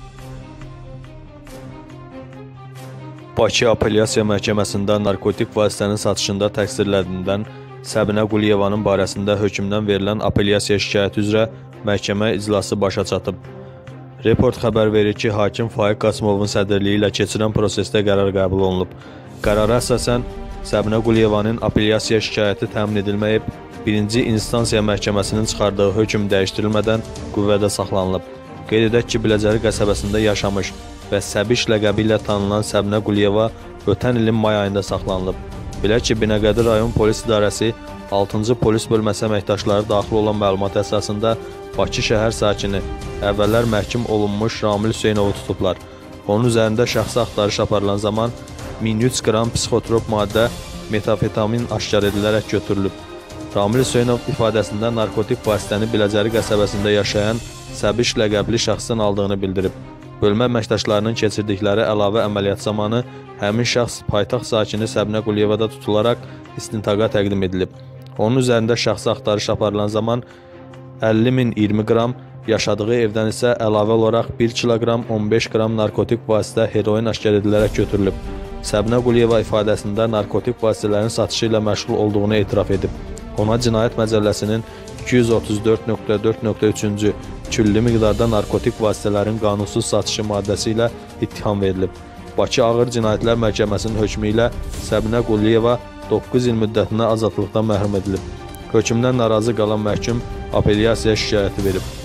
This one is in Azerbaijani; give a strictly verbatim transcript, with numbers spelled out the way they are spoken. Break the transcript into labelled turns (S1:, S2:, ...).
S1: Bakı Apellyasiya Məhkəməsində narkotik vasitənin satışında təqsirləndirilən Səbinə Quliyevanın barəsində hökmdən verilən apellyasiya şikayəti üzrə məhkəmə iclası başa çatıb. Report xəbər verir ki, hakim Faiq Qasımovun sədrliyi ilə keçirilən prosesdə qərar qəbul olunub. Qərara əsasən Səbinə Quliyevanın apellyasiya şikayəti təmin edilməyib, birinci instansiya məhkəməsinin çıxardığı hökm dəyişdirilmədən qüvvədə saxlanılıb. Qeyd edək ki, Biləcəri qəsəbəsində yaşamış və Səbiş ləqəbi ilə tanınan Səbinə Quliyeva ötən ilin may ayında saxlanılıb. Bilək ki, Binəqədi rayon polis idarəsi altıncı polis bölməsi əməkdaşları daxil olan məlumat əsasında Bakı şəhər sakini, əvvəllər məhkum olunmuş Ramil Hüseynovu tutublar. Onun üzərində şəxsi axtarış aparılan zaman min üç qram psixotrop maddə metafetamin aşkar edilərək götürülüb. Ramil Hüseynov ifadəsində narkotik vasitəni Biləcəri qəsəbəsində yaşayan Səbiş ləqəbli şəxsin aldığını bildirib. Bölmə əməkdaşlarının keçirdikləri əlavə əməliyyat zamanı həmin şəxs paytaxt sakini Səbinə Quliyevada tutularaq istintaqa təqdim edilib. Onun üzərində şəxsi axtarış aparılan zaman əlli min iyirmi qram, yaşadığı evdən isə əlavə olaraq bir kiloqram on beş qram narkotik vasitə heroin aşkar edilərək götürülüb. Səbinə Quliyeva ifadəsində narkotik vasitələrin satışı ilə məşğul olduğunu etiraf edib. Ona Cinayət Məcəlləsinin iki yüz otuz dörd nöqtə dörd nöqtə üçüncü külli miqdarda narkotik vasitələrin qanunsuz satışı maddəsi ilə ittiham verilib. Bakı Ağır Cinayətlər Məhkəməsinin hökmü ilə Səbinə Quliyeva doqquz il müddətinə azadlıqdan məhrum edilib. Hökmdən narazı qalan məhkum apellyasiya şikayəti verib.